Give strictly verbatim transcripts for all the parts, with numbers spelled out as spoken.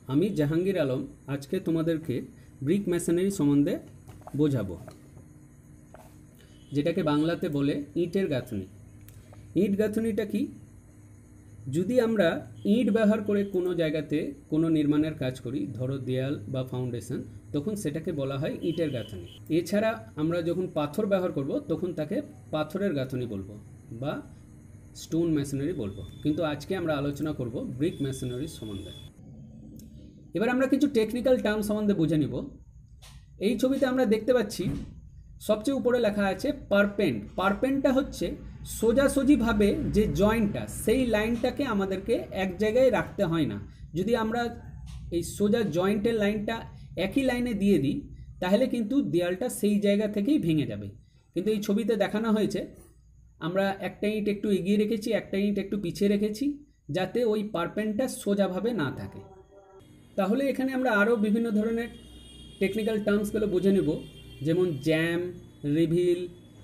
আমি জাহাঙ্গীর আলম আজকে তোমাদেরকে ব্রিক মেশনারি সম্বন্ধে বোঝাবো, যেটাকে বাংলাতে বলে ইটের গাঁথনি। ইট গাঁথনিটা কি? যদি আমরা ইট ব্যবহার করে কোনো জায়গাতে কোনো নির্মাণের কাজ করি, ধরো দেয়াল বা ফাউন্ডেশন, তখন সেটাকে বলা হয় ইটের গাঁথনি। এছাড়া আমরা যখন পাথর ব্যবহার করব তখন তাকে পাথরের গাঁথনি বলবো বা স্টোন মেশনারি বলবো। কিন্তু আজকে আমরা আলোচনা করব ব্রিক মেশনারি সম্বন্ধে। এবার আমরা কিছু টেকনিক্যাল টার্ম সম্বন্ধে বুঝে নিব। এই ছবিতে আমরা দেখতে পাচ্ছি সবচেয়ে উপরে লেখা আছে পারপেন্ট। পারপেন্টটা হচ্ছে সোজাসুজিভাবে যে জয়েন্টটা, সেই লাইনটাকে আমাদেরকে এক জায়গায় রাখতে হয় না। যদি আমরা এই সোজা জয়েন্টের লাইনটা একই লাইনে দিয়ে দিই তাহলে কিন্তু দেয়ালটা সেই জায়গা থেকেই ভেঙে যাবে। কিন্তু এই ছবিতে দেখানো হয়েছে আমরা একটা ইট একটু এগিয়ে রেখেছি, একটা ইট একটু পিছিয়ে রেখেছি, যাতে ওই পারপেন্টটা সোজাভাবে না থাকে। তাহলে এখানে আমরা আরও বিভিন্ন ধরনের টেকনিক্যাল টার্মসগুলো বুঝে নেব, যেমন জ্যাম, রিভিল,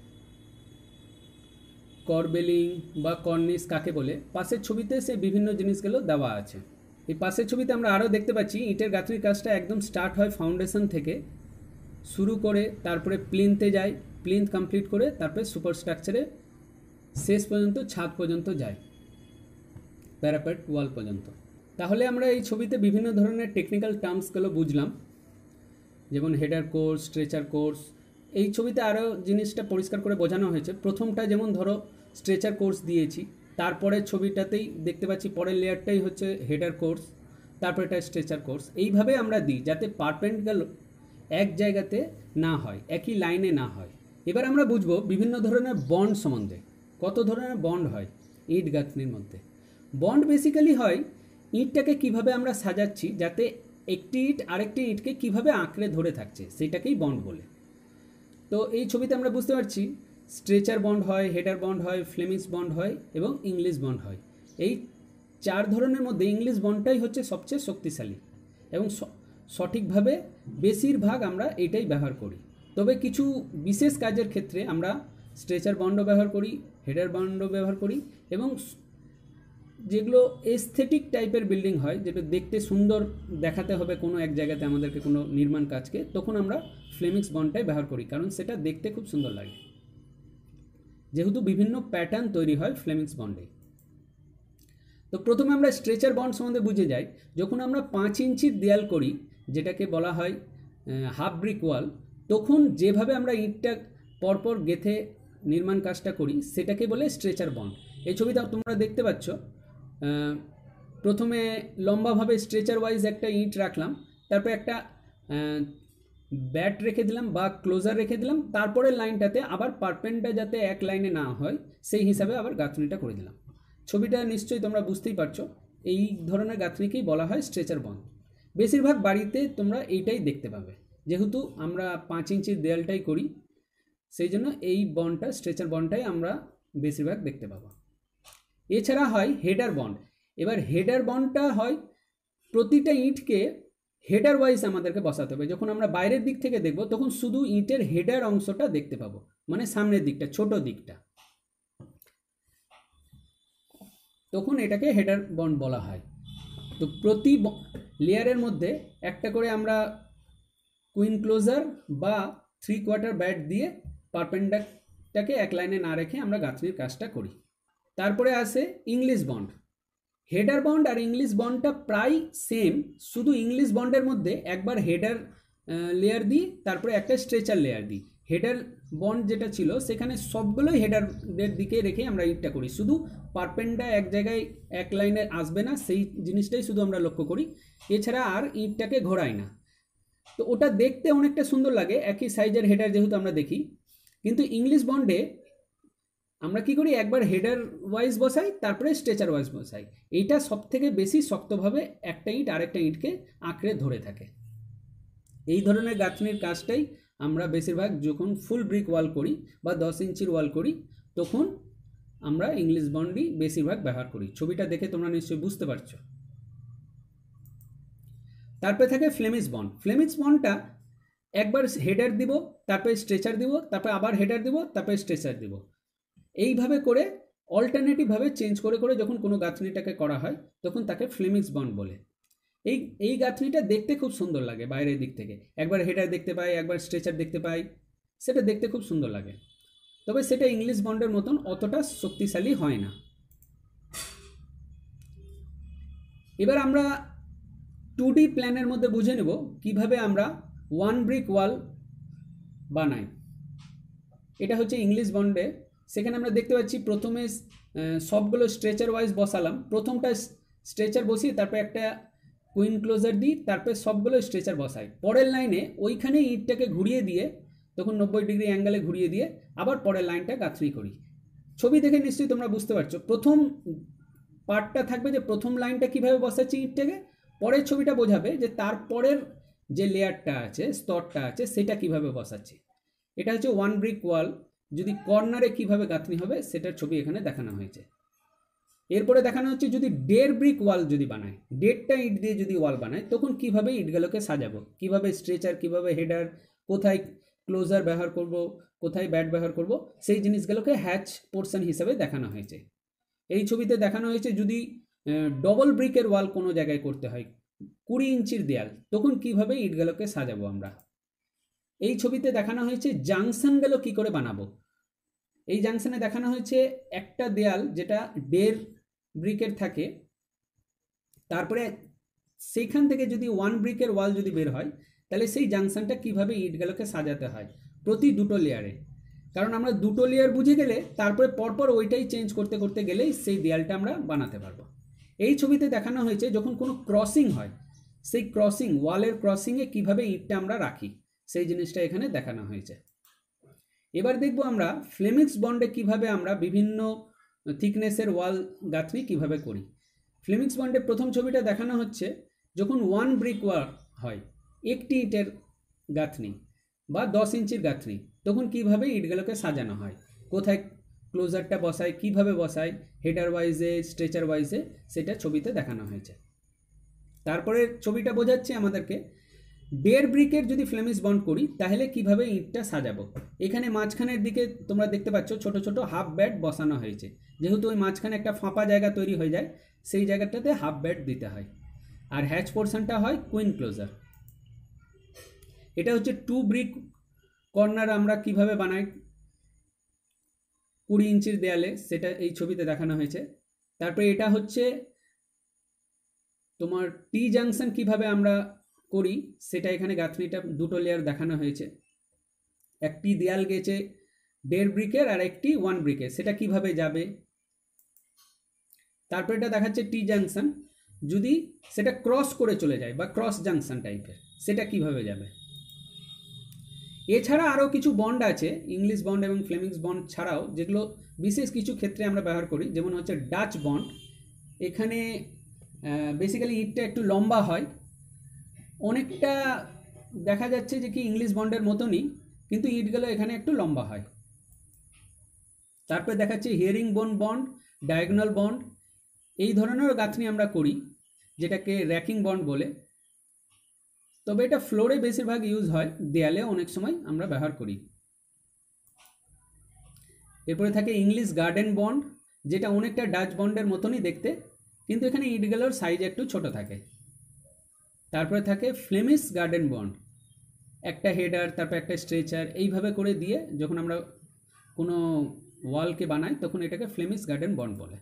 করবেলিং বা কর্নিস কাকে বলে। পাশের ছবিতে সেই বিভিন্ন জিনিসগুলো দেওয়া আছে। এই পাশের ছবিতে আমরা আরও দেখতে পাচ্ছি ইটের গাঁথনির কাজটা একদম স্টার্ট হয় ফাউন্ডেশন থেকে শুরু করে, তারপরে প্লিন্থে যায়, প্লিন্থ কমপ্লিট করে তারপরে সুপার স্ট্রাকচারে শেষ পর্যন্ত ছাদ পর্যন্ত যায়, প্যারাপেট ওয়াল পর্যন্ত। তাহলে আমরা এই ছবিতে বিভিন্ন ধরনের টেকনিক্যাল টার্মসগুলো বুঝলাম, যেমন হেডার কোর্স, স্ট্রেচার কোর্স। এই ছবিতে আরও জিনিসটা পরিষ্কার করে বোঝানো হয়েছে। প্রথমটা যেমন ধরো স্ট্রেচার কোর্স দিয়েছি, তারপরে ছবিটাতেই দেখতে পাচ্ছি পরের লেয়ারটাই হচ্ছে হেডার কোর্স, তারপরে এটা স্ট্রেচার কোর্স। এইভাবে আমরা দিই যাতে পারপেন্টগুলো এক জায়গাতে না হয়, একই লাইনে না হয়। এবার আমরা বুঝবো বিভিন্ন ধরনের বন্ড সম্বন্ধে। কত ধরনের বন্ড হয় ইট গাঁথনির মধ্যে? বন্ড বেসিক্যালি হয় ইটটাকে কিভাবে আমরা সাজাচ্ছি, যাতে একটি ইট আরেকটি ইটকে কিভাবে আঁকড়ে ধরে থাকছে, সেটাকেই বন্ড বলে। তো এই ছবিতে আমরা বুঝতে পারছি স্ট্রেচার বন্ড হয়, হেডার বন্ড হয়, ফ্লেমিশ বন্ড হয় এবং ইংলিশ বন্ড হয়। এই চার ধরনের মধ্যে ইংলিশ বন্ডটাই হচ্ছে সবচেয়ে শক্তিশালী এবং সঠিকভাবে বেশিরভাগ আমরা এটাই ব্যবহার করি। তবে কিছু বিশেষ কাজের ক্ষেত্রে আমরা স্ট্রেচার বন্ডও ব্যবহার করি, হেডার বন্ডও ব্যবহার করি, এবং যেগুলো এস্থেটিক টাইপের বিল্ডিং হয়, যেটা দেখতে সুন্দর দেখাতে হবে কোনো এক জায়গাতে আমাদেরকে কোনো নির্মাণ কাজকে, তখন আমরা ফ্লেমিক্স বন্ডটাই ব্যবহার করি, কারণ সেটা দেখতে খুব সুন্দর লাগে, যেহেতু বিভিন্ন প্যাটার্ন তৈরি হয় ফ্লেমিক্স বন্ডে। তো প্রথমে আমরা স্ট্রেচার বন্ড সম্বন্ধে বুঝে যাই। যখন আমরা পাঁচ ইঞ্চির দেয়াল করি, যেটাকে বলা হয় হাফ ব্রিক ওয়াল, তখন যেভাবে আমরা ইটটা পরপর গেঁথে নির্মাণ কাজটা করি সেটাকে বলে স্ট্রেচার বন্ড। এই ছবিটা তোমরা দেখতে পাচ্ছ, প্রথমে লম্বাভাবে স্ট্রেচার ওয়াইজ একটা ইট রাখলাম, তারপরে একটা ব্যাট রেখে দিলাম বা ক্লোজার রেখে দিলাম, তারপরে লাইনটাতে আবার পারপেন্টটা যাতে এক লাইনে না হয় সেই হিসাবে আবার গাঁথনিটা করে দিলাম। ছবিটা নিশ্চয়ই তোমরা বুঝতেই পারছো, এই ধরনের গাঁথনিকেই বলা হয় স্ট্রেচার বন্ড। বেশিরভাগ বাড়িতে তোমরা এইটাই দেখতে পাবে, যেহেতু আমরা পাঁচ ইঞ্চির দেয়ালটাই করি, সেই জন্য এই বন্ডটা, স্ট্রেচার বন্ডটাই আমরা বেশিরভাগ দেখতে পাবো। এছাড়া হয় হেডার বন্ড। এবার হেডার বন্ডটা হয় প্রতিটা ইটকে হেডার ওয়াইজ আমাদেরকে বসাতে হবে। যখন আমরা বাইরের দিক থেকে দেখব তখন শুধু ইটের হেডার অংশটা দেখতে পাবো, মানে সামনের দিকটা, ছোট দিকটা, তখন এটাকে হেডার বন্ড বলা হয়। তো প্রতি লেয়ারের মধ্যে একটা করে আমরা কুইন ক্লোজার বা থ্রি কোয়ার্টার ব্যাট দিয়ে পারপেন্ডাটাকে এক লাইনে না রেখে আমরা গাঁথনির কাজটা করি। তারপরে আসে ইংলিশ বন্ড। হেডার বন্ড আর ইংলিশ বন্ডটা প্রায় সেম, শুধু ইংলিশ বন্ডের মধ্যে একবার হেডার লেয়ার দিই, তারপরে একটা স্ট্রেচার লেয়ার দিই। হেডার বন্ড যেটা ছিল সেখানে সবগুলোই হেডারের দিকে রেখে আমরা ইটটা করি, শুধু পারপেন্ডটা এক জায়গায় এক লাইনে আসবে না সেই জিনিসটাই শুধু আমরা লক্ষ্য করি, এছাড়া আর ইটটাকে ঘোরাই না। তো ওটা দেখতে অনেকটা সুন্দর লাগে, একই সাইজের হেডার যেহেতু আমরা দেখি। কিন্তু ইংলিশ বন্ডে আমরা কি করি, একবার হেডার ওয়াইজ বসাই, তারপরে স্ট্রেচার ওয়াইজ বসাই। এইটা সব থেকে বেশি শক্তভাবে একটা ইট আরেকটা ইটকে আঁকড়ে ধরে থাকে। এই ধরনের গাঁথনির কাজটাই আমরা বেশিরভাগ যখন ফুল ব্রিক ওয়াল করি বা দশ ইঞ্চির ওয়াল করি, তখন আমরা ইংলিশ বন্ডই বেশিরভাগ ব্যবহার করি। ছবিটা দেখে তোমরা নিশ্চয়ই বুঝতে পারছো। তারপরে থাকে ফ্লেমিশ বন্ড। ফ্লেমিশ বন্ডটা একবার হেডার দিব, তারপরে স্ট্রেচার দিব, তারপরে আবার হেডার দিব, তারপরে স্ট্রেচার দিব, এইভাবে করে অল্টারনেটিভভাবে চেঞ্জ করে করে যখন কোনো গাঁথনিটাকে করা হয় তখন তাকে ফ্লেমিশ বন্ড বলে। এই এই গাঁথনিটা দেখতে খুব সুন্দর লাগে বাইরের দিক থেকে, একবার হেডার দেখতে পাই, একবার স্ট্রেচার দেখতে পাই, সেটা দেখতে খুব সুন্দর লাগে। তবে সেটা ইংলিশ বন্ডের মতন অতটা শক্তিশালী হয় না। এবার আমরা টু ডি প্ল্যানের মধ্যে বুঝে নেব কিভাবে আমরা ওয়ান ব্রিক ওয়াল বানাই। এটা হচ্ছে ইংলিশ বন্ডে। সেখানে আমরা দেখতে পাচ্ছি প্রথমে সবগুলো স্ট্রেচার ওয়াইজ বসালাম, প্রথমটা স্ট্রেচার বসিয়ে তারপর একটা কুইন ক্লোজার দিই, তারপরে সবগুলো স্ট্রেচার বসাই। পরের লাইনে ওইখানে ইটটাকে ঘুরিয়ে দিয়ে, তখন নব্বই ডিগ্রি অ্যাঙ্গেলে ঘুরিয়ে দিয়ে আবার পরের লাইনটা গাঁথনি করি। ছবি দেখে নিশ্চয়ই তোমরা বুঝতে পারছো প্রথম পার্টটা থাকবে যে প্রথম লাইনটা কিভাবে বসাচ্ছি ইটটাকে, পরের ছবিটা বোঝাবে যে তারপরের যে লেয়ারটা আছে, স্তরটা আছে, সেটা কিভাবে বসাচ্ছি। এটা হচ্ছে ওয়ান ব্রিক ওয়াল, যদি কর্নারে কিভাবে গাঁথনি হবে সেটার ছবি এখানে দেখানো হয়েছে। এরপরে দেখানো হচ্ছে যদি দেড় ব্রিক ওয়াল যদি বানায়, দেড়টা ইট দিয়ে যদি ওয়াল বানায়, তখন কিভাবে ইটগুলোকে সাজাবো, কিভাবে স্ট্রেচার, কিভাবে হেডার, কোথায় ক্লোজার ব্যবহার করব, কোথায় ব্যাট ব্যবহার করব, সেই জিনিসগুলোকে হ্যাচ পোর্শন হিসাবে দেখানো হয়েছে। এই ছবিতে দেখানো হয়েছে যদি ডবল ব্রিকের ওয়াল কোনো জায়গায় করতে হয়, কুড়ি ইঞ্চির দেয়াল, তখন কিভাবে ইটগুলোকে সাজাবো আমরা। এই ছবিতে দেখানো হয়েছে জাংশনগুলো কি করে বানাবো। এই জাংশনে দেখানো হয়েছে একটা দেয়াল যেটা দেড় ব্রিকের থাকে, তারপরে সেইখান থেকে যদি ওয়ান ব্রিকের ওয়াল যদি বের হয়, তাহলে সেই জাংশনটা কিভাবে ইটগুলোকে সাজাতে হয় প্রতি দুটো লেয়ারে। কারণ আমরা দুটো লেয়ার বুঝে গেলে তারপরে পরপর ওইটাই চেঞ্জ করতে করতে গেলেই সেই দেয়ালটা আমরা বানাতে পারবো। এই ছবিতে দেখানো হয়েছে যখন কোনো ক্রসিং হয়, সেই ক্রসিং ওয়ালের ক্রসিংয়ে কিভাবে ইটটা আমরা রাখি, সেই জিনিসটা এখানে দেখানো হয়েছে। এবার দেখবো আমরা ফ্লেমিক্স বন্ডে কিভাবে আমরা বিভিন্ন থিকনেসের ওয়াল গাঁথনি কিভাবে করি। ফ্লেমিক্স বন্ডে প্রথম ছবিটা দেখানো হচ্ছে যখন ওয়ান ব্রিক ওয়াল হয়, একটি ইটের গাঁথনি বা দশ ইঞ্চির গাঁথনি, তখন কিভাবে ইটগুলোকে সাজানো হয়, কোথায় ক্লোজারটা বসায়, কিভাবে বসায়, হেডার ওয়াইজে, স্ট্রেচার ওয়াইজে, সেটা ছবিতে দেখানো হয়েছে। তারপরে ছবিটা বোঝাচ্ছে আমাদেরকে দেড় ব্রিকের যদি ফ্লেমিক্স বন্ড করি তাহলে কিভাবে ইটটা সাজাবো। এখানে মাঝখানের দিকে তোমরা দেখতে পাচ্ছ ছোট ছোট হাফ ব্যাট বসানো হয়েছে, যেহেতু ওই মাঝখানে একটা ফাঁপা জায়গা তৈরি হয়ে যায়, সেই জায়গাটাতে হাফ ব্যাট দিতে হয়। আর হ্যাচ পোর্শনটা হয় কুইন ক্লোজার। এটা হচ্ছে টু ব্রিক কর্নার আমরা কিভাবে বানাই কুড়ি ইঞ্চির দেয়ালে, সেটা এই ছবিতে দেখানো হয়েছে। তারপরে এটা হচ্ছে তোমার টি জাংশন কিভাবে আমরা করি, সেটা এখানে গাঁথনিটা দুটো লেয়ার দেখানো হয়েছে। একটি দেয়াল গেছে দেড় ব্রিকের আর একটি ওয়ান ব্রিকের, সেটা কিভাবে যাবে। তারপর এটা দেখাচ্ছে টি জাংশন, যদি সেটা ক্রস করে চলে যায় বা ক্রস জাংশন টাইপের, সেটা কিভাবে যাবে। এছাড়া আরও কিছু বন্ড আছে ইংলিশ বন্ড এবং ফ্লেমিক্স বন্ড ছাড়াও, যেগুলো বিশেষ কিছু ক্ষেত্রে আমরা ব্যবহার করি, যেমন হচ্ছে ডাচ বন্ড। এখানে বেসিক্যালি ইটটা একটু লম্বা হয়, অনেকটা দেখা যাচ্ছে যে কি ইংলিশ বন্ডের মতনই, কিন্তু ইটগুলো এখানে একটু লম্বা হয়। তারপরে দেখাচ্ছে হিয়ারিং বোন বন্ড, ডায়াগোনাল বন্ড, এই ধরনের গাঁথনি আমরা করি, যেটাকে র্যাকিং বন্ড বলে। তবে এটা ফ্লোরে বেশিরভাগ ইউজ হয়, দেয়ালে অনেক সময় আমরা ব্যবহার করি। এরপরে থাকে ইংলিশ গার্ডেন বন্ড, যেটা অনেকটা ডাচ বন্ডের মতনই দেখতে, কিন্তু এখানে ইটগুলোর সাইজ একটু ছোট থাকে। তারপরে থাকে ফ্লেমিশ গার্ডেন বন্ড, একটা হেডার তারপর একটা স্ট্রেচার এইভাবে করে দিয়ে যখন আমরা কোনো ওয়ালকে বানাই, তখন এটাকে ফ্লেমিশ গার্ডেন বন্ড বলে।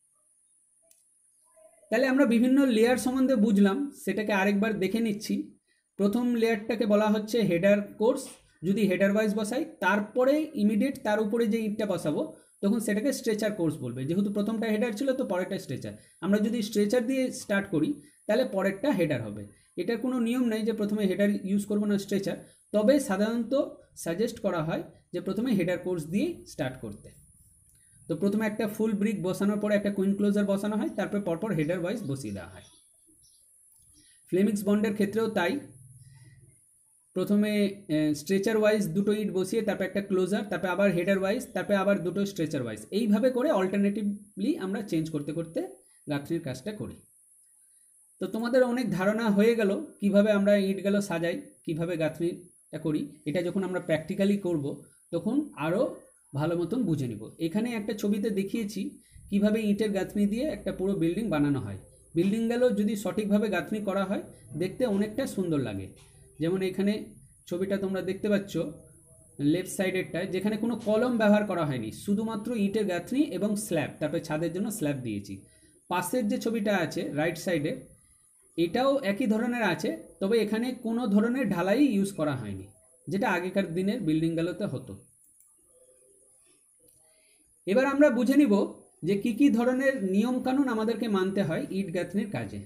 তাহলে আমরা বিভিন্ন লেয়ার সম্বন্ধে বুঝলাম, সেটাকে আরেকবার দেখে নিচ্ছি। প্রথম লেয়ারটাকে বলা হচ্ছে হেডার কোর্স, যদি হেডার ওয়াইজ বসাই, তারপরে ইমিডিয়েট তার উপরে যে ইটটা বসাবো তখন সেটাকে স্ট্রেচার কোর্স বলবে। যেহেতু প্রথমটা হেডার ছিল তো পরেরটা স্ট্রেচার, আমরা যদি স্ট্রেচার দিয়ে স্টার্ট করি তাহলে পরেরটা হেডার হবে। এটার কোনো নিয়ম নেই যে প্রথমে হেডার ইউজ করবো না স্ট্রেচার, তবে সাধারণত সাজেস্ট করা হয় যে প্রথমে হেডার কোর্স দিয়েই স্টার্ট করতে। তো প্রথমে একটা ফুল ব্রিক বসানোর পরে একটা কুইন ক্লোজার বসানো হয়, তারপর পরপর হেডার ওয়াইজ বসিয়ে দেওয়া হয়। ফ্লেমিক্স বন্ডের ক্ষেত্রেও তাই, প্রথমে স্ট্রেচার ওয়াইজ দুটো ইট বসিয়ে তারপর একটা ক্লোজার, তারপর আবার হেডার ওয়াইজ, তারপর আবার দুটো স্ট্রেচার ওয়াইজ, এইভাবে করে অল্টারনেটিভলি আমরা চেঞ্জ করতে করতে গাঁথনির কাজটা করি। তো তোমাদের অনেক ধারণা হয়ে গেল কিভাবে আমরা ইটগুলো সাজাই, কিভাবে গাঁথনিটা করি। এটা যখন আমরা প্র্যাকটিক্যালি করব তখন আরও ভালো মতন বুঝে নিব। এখানে একটা ছবিতে দেখিয়েছি কিভাবে ইটের গাঁথনি দিয়ে একটা পুরো বিল্ডিং বানানো হয়। বিল্ডিংগুলো যদি সঠিকভাবে গাঁথনি করা হয় দেখতে অনেকটা সুন্দর লাগে। যেমন এখানে ছবিটা তোমরা দেখতে পাচ্ছ লেফট সাইডেরটায়, যেখানে কোনো কলম ব্যবহার করা হয়নি, শুধুমাত্র ইটের গাঁথনি এবং স্ল্যাব, তারপরে ছাদের জন্য স্ল্যাব দিয়েছি। পাশের যে ছবিটা আছে রাইট সাইডে, এটাও একই ধরনের আছে, তবে এখানে কোনো ধরনের ঢালাই ইউজ করা হয়নি, যেটা আগেকার দিনের বিল্ডিংগুলোতে হতো। এবার আমরা বুঝে নিব যে কি কি ধরনের নিয়মকানুন আমাদেরকে মানতে হয় ইট গাঁথনির কাজে।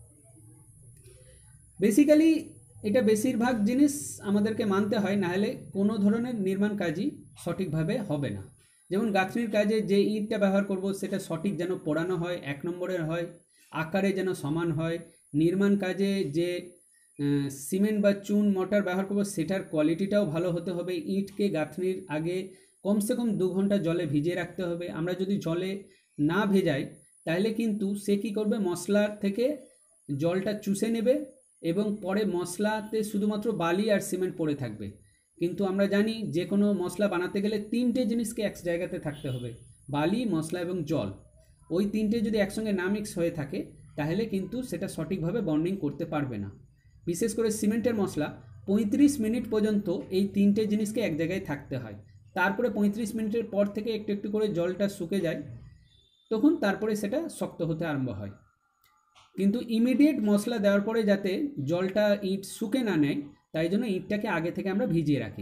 বেসিক্যালি এটা বেশিরভাগ জিনিস আমাদেরকে মানতে হয়, নাহলে কোনো ধরনের নির্মাণ কাজই সঠিকভাবে হবে না। যেমন গাঁথনির কাজে যে ইটটা ব্যবহার করব সেটা সঠিক যেন পোড়ানো হয়, এক নম্বরের হয়, আকারে যেন সমান হয়। নির্মাণ কাজে যে সিমেন্ট বা চুন মর্টার ব্যবহার করব সেটার কোয়ালিটিটাও ভালো হতে হবে। ইটকে গাঁথনির আগে কমসে কম দু ঘন্টা জলে ভিজিয়ে রাখতে হবে। আমরা যদি জলে না ভেজাই তাহলে কিন্তু সে কী করবে, মশলার থেকে জলটা চুষে নেবে এবং পরে মশলাতে শুধুমাত্র বালি আর সিমেন্ট পড়ে থাকবে। কিন্তু আমরা জানি যে কোনো মশলা বানাতে গেলে তিনটে জিনিসকে এক জায়গাতে থাকতে হবে, বালি, মশলা এবং জল। ওই তিনটে যদি একসঙ্গে না মিক্স হয়ে থাকে তাহলে কিন্তু সেটা সঠিকভাবে বন্ডিং করতে পারবে না। বিশেষ করে সিমেন্টের মশলা পঁয়ত্রিশ মিনিট পর্যন্ত এই তিনটে জিনিসকে এক জায়গায় থাকতে হয়। তারপরে পঁয়ত্রিশ মিনিটের পর থেকে একটু একটু করে জলটা শুকে যায়, তখন তারপরে সেটা শক্ত হতে আরম্ভ হয়। কিন্তু ইমিডিয়েট মশলা দেওয়ার পরে যাতে জলটা ইট শুকে না নেয়, তাই জন্য ইটটাকে আগে থেকে আমরা ভিজিয়ে রাখি।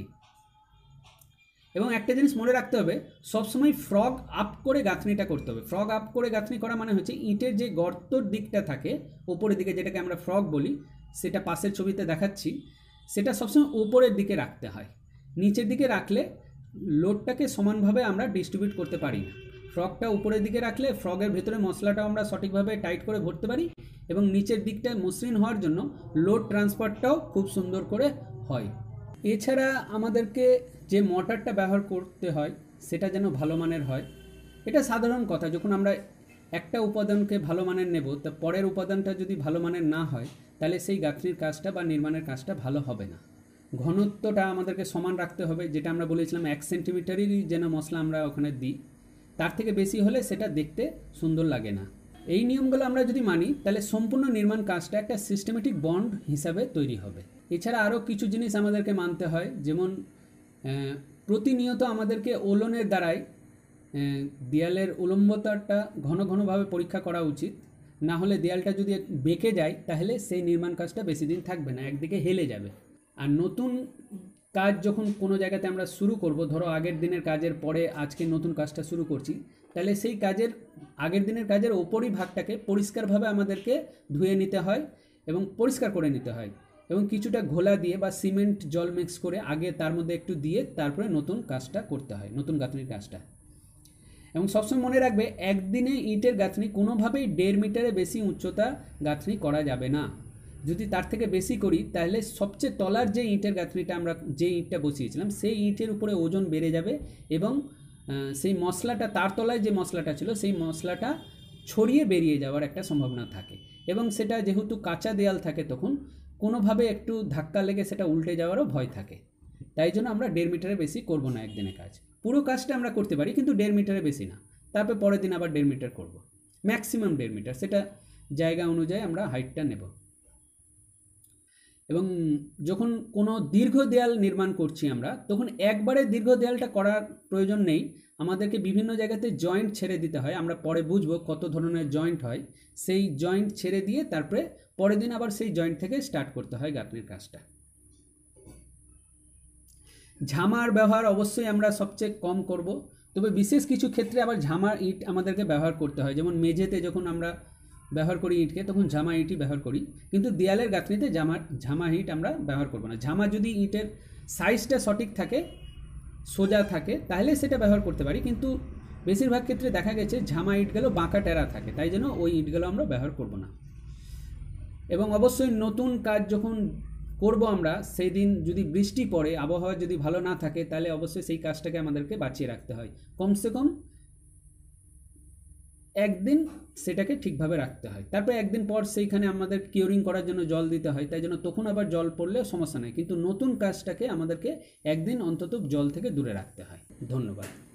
এবং একটা জিনিস মনে রাখতে হবে, সবসময় ফ্রগ আপ করে গাঁথনিটা করতে হবে। ফ্রগ আপ করে গাঁথনি করা মানে হচ্ছে ইটের যে গর্তর দিকটা থাকে ওপরের দিকে, যেটাকে আমরা ফ্রগ বলি, সেটা পাশের ছবিতে দেখাচ্ছি, সেটা সবসময় ওপরের দিকে রাখতে হয়। নিচের দিকে রাখলে লোডটাকে সমানভাবে আমরা ডিস্ট্রিবিউট করতে পারি না। ফ্রগটা উপরের দিকে রাখলে ফ্রগের ভেতরে মশলাটাও আমরা সঠিকভাবে টাইট করে ভরতে পারি এবং নিচের দিকটা মসৃণ হওয়ার জন্য লোড ট্রান্সফারটাও খুব সুন্দর করে হয়। এছাড়া আমাদেরকে যে মর্টারটা ব্যবহার করতে হয় সেটা যেন ভালো মানের হয়। এটা সাধারণ কথা, যখন আমরা একটা উপাদানকে ভালো মানের নেব, তা পরের উপাদানটা যদি ভালো মানের না হয় তাহলে সেই গাঁথনির কাজটা বা নির্মাণের কাজটা ভালো হবে না। ঘনত্বটা আমাদেরকে সমান রাখতে হবে, যেটা আমরা বলেছিলাম এক সেন্টিমিটারেরই যেন মশলা আমরা ওখানে দিই, তার থেকে বেশি হলে সেটা দেখতে সুন্দর লাগে না। এই নিয়মগুলো আমরা যদি মানি তাহলে সম্পূর্ণ নির্মাণ কাজটা একটা সিস্টেমেটিক বন্ড হিসাবে তৈরি হবে। এছাড়া আরও কিছু জিনিস আমাদেরকে মানতে হয়, যেমন প্রতিনিয়ত আমাদেরকে ওলনের দ্বারাই দেয়ালের উলম্বতাটা ঘন ঘনভাবে পরীক্ষা করা উচিত। না হলে দেয়ালটা যদি বেঁকে যায় তাহলে সেই নির্মাণ কাজটা বেশি দিন থাকবে না, একদিকে হেলে যাবে। আর নতুন কাজ যখন কোনো জায়গাতে আমরা শুরু করব, ধরো আগের দিনের কাজের পরে আজকে নতুন কাজটা শুরু করছি, তাহলে সেই কাজের আগের দিনের কাজের ওপরই ভাগটাকে পরিষ্কারভাবে আমাদেরকে ধুয়ে নিতে হয় এবং পরিষ্কার করে নিতে হয়, এবং কিছুটা ঘোলা দিয়ে বা সিমেন্ট জল মিক্স করে আগে তার মধ্যে একটু দিয়ে তারপরে নতুন কাজটা করতে হয়, নতুন গাঁথনির কাজটা। এবং সবসময় মনে রাখবে, একদিনে ইটের গাঁথনি কোনোভাবেই দেড় মিটারে বেশি উচ্চতা গাঁথনি করা যাবে না। যদি তার থেকে বেশি করি তাহলে সবচেয়ে তলার যে ইটের গাঁথনিটা আমরা যে ইটটা বসিয়েছিলাম সেই ইটের উপরে ওজন বেড়ে যাবে এবং সেই মশলাটা, তার তলায় যে মশলাটা ছিল সেই মশলাটা ছড়িয়ে বেরিয়ে যাওয়ার একটা সম্ভাবনা থাকে। এবং সেটা যেহেতু কাঁচা দেয়াল থাকে তখন কোনোভাবে একটু ধাক্কা লেগে সেটা উল্টে যাওয়ারও ভয় থাকে। তাই জন্য আমরা দেড় মিটারে বেশি করব না একদিনে কাজ। পুরো কাজটা আমরা করতে পারি কিন্তু দেড় মিটারে বেশি না। তারপর পরের দিন আবার দেড় মিটার করব, ম্যাক্সিমাম দেড় মিটার, সেটা জায়গা অনুযায়ী আমরা হাইটটা নেব। এবং যখন কোনো দীর্ঘ দেয়াল নির্মাণ করছি আমরা, তখন একবারে দীর্ঘ দেয়ালটা করার প্রয়োজন নেই, আমাদেরকে বিভিন্ন জায়গাতে জয়েন্ট ছেড়ে দিতে হয়। আমরা পরে বুঝবো কত ধরনের জয়েন্ট হয়। সেই জয়েন্ট ছেড়ে দিয়ে তারপরে পরের দিন আবার সেই জয়েন্ট থেকে স্টার্ট করতে হয় গাঁথনির কাজটা। ঝামার ব্যবহার অবশ্যই আমরা সবচেয়ে কম করব, তবে বিশেষ কিছু ক্ষেত্রে আবার ঝামার ইট আমাদেরকে ব্যবহার করতে হয়। যেমন মেঝেতে যখন আমরা ব্যবহার করি ইটকে, তখন ঝামা ইটই ব্যবহার করি, কিন্তু দেয়ালের গাঁথনিতে জামার ঝামা ইট আমরা ব্যবহার করব না। ঝামা যদি ইটের সাইজটা সঠিক থাকে, সোজা থাকে, তাহলে সেটা ব্যবহার করতে পারি, কিন্তু বেশিরভাগ ক্ষেত্রে দেখা গেছে ঝামা ইটগুলো বাঁকা টেরা থাকে, তাই জন্য ওই ইটগুলো আমরা ব্যবহার করব না। এবং অবশ্যই নতুন কাজ যখন করব আমরা, সেই দিন যদি বৃষ্টি পড়ে, আবহাওয়া যদি ভালো না থাকে, তাহলে অবশ্যই সেই কাজটাকে আমাদেরকে বাঁচিয়ে রাখতে হয়। কমসে কম একদিন সেটাকে ঠিকভাবে রাখতে হয়। তারপর একদিন পর সেইখানে আমাদের কিউরিং করার জন্য জল দিতে হয়, তাই জন্য তখন আবার জল পড়লেও সমস্যা নেই, কিন্তু নতুন কাজটাকে আমাদেরকে একদিন অন্তত জল থেকে দূরে রাখতে হয়। ধন্যবাদ।